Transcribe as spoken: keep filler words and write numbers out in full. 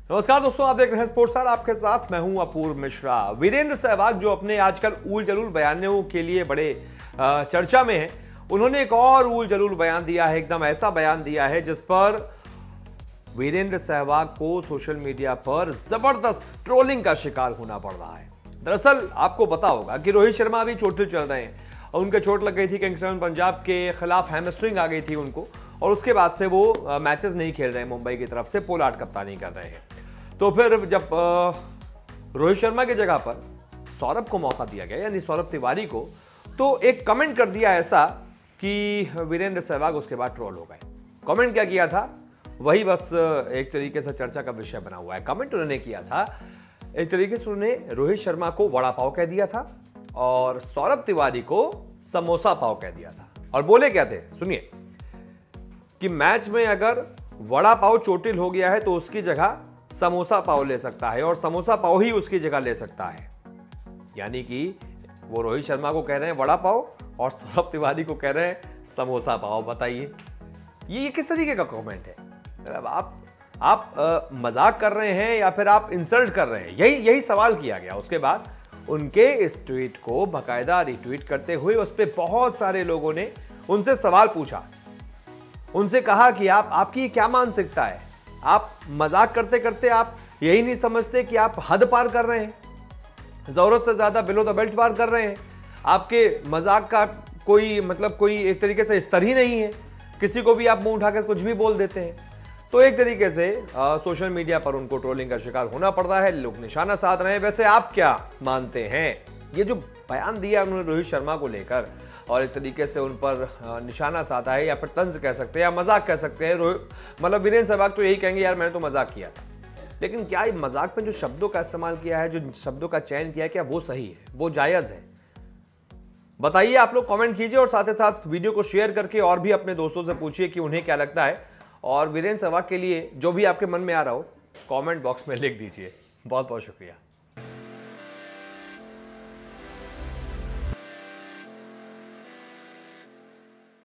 नमस्कार दोस्तों, आप देख रहे हैं स्पोर्ट्स स्टार। आपके साथ मैं हूं अपूर्व मिश्रा। वीरेंद्र सहवाग जो अपने आजकल ऊल जलूल बयानों के लिए बड़े चर्चा में हैं, उन्होंने एक और ऊल जलूल बयान दिया है। एकदम ऐसा बयान दिया है जिस पर वीरेंद्र सहवाग को सोशल मीडिया पर जबरदस्त ट्रोलिंग का शिकार होना पड़ रहा है। दरअसल आपको पता होगा कि रोहित शर्मा अभी चोटिल चल रहे हैं और उनके चोट लग गई थी, किंग्स इलेवन पंजाब के खिलाफ हैमस्ट्रिंग आ गई थी उनको, और उसके बाद से वो मैचेस नहीं खेल रहे हैं। मुंबई की तरफ से पोलार्ड कप्तानी कर रहे हैं। तो फिर जब रोहित शर्मा की जगह पर सौरभ को मौका दिया गया, यानी सौरभ तिवारी को, तो एक कमेंट कर दिया ऐसा कि वीरेंद्र सहवाग उसके बाद ट्रोल हो गए। कमेंट क्या किया था, वही बस एक तरीके से चर्चा का विषय बना हुआ है। कमेंट उन्होंने किया था, एक तरीके से उन्होंने रोहित शर्मा को वड़ा पाव कह दिया था और सौरभ तिवारी को समोसा पाव कह दिया था। और बोले क्या थे, सुनिए, कि मैच में अगर वड़ा पाव चोटिल हो गया है तो उसकी जगह समोसा पाव ले सकता है और समोसा पाव ही उसकी जगह ले सकता है। यानी कि वो रोहित शर्मा को कह रहे हैं वड़ा पाव और सौरभ तिवारी को कह रहे हैं समोसा पाव। बताइए ये, ये किस तरीके का कमेंट है? अब आप आप आ, मजाक कर रहे हैं या फिर आप इंसल्ट कर रहे हैं? यही यही सवाल किया गया। उसके बाद उनके इस ट्वीट को बाकायदा रिट्वीट करते हुए उस पर बहुत सारे लोगों ने उनसे सवाल पूछा। उनसे कहा कि आप आपकी क्या मानसिकता है? आप मजाक करते करते आप यही नहीं समझते कि आप हद पार कर रहे हैं, जरूरत से ज्यादा बिलो द बेल्ट पार कर रहे हैं। आपके मजाक का कोई मतलब कोई एक तरीके से स्तर ही नहीं है, किसी को भी आप मुंह उठाकर कुछ भी बोल देते हैं। तो एक तरीके से आ, सोशल मीडिया पर उनको ट्रोलिंग का शिकार होना पड़ रहा है, लोग निशाना साध रहे हैं। वैसे आप क्या मानते हैं? ये जो बयान दिया उन्होंने रोहित शर्मा को लेकर और एक तरीके से उन पर निशाना साधा है, या फिर तंज कह सकते हैं या मजाक कह सकते हैं। मतलब वीरेंद्र सहवाग तो यही कहेंगे, यार मैंने तो मजाक किया था। लेकिन क्या मजाक में जो शब्दों का इस्तेमाल किया है, जो शब्दों का चयन किया है, क्या वो सही है, वो जायज है? बताइए, आप लोग कमेंट कीजिए और साथ ही साथ वीडियो को शेयर करके और भी अपने दोस्तों से पूछिए कि उन्हें क्या लगता है। और वीरेंद्र सहवाग के लिए जो भी आपके मन में आ रहा हो, कमेंट बॉक्स में लिख दीजिए। बहुत बहुत शुक्रिया।